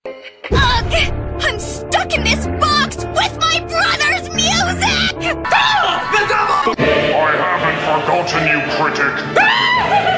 Ugh! I'm stuck in this box with my brother's music! The devil! I haven't forgotten you, critic.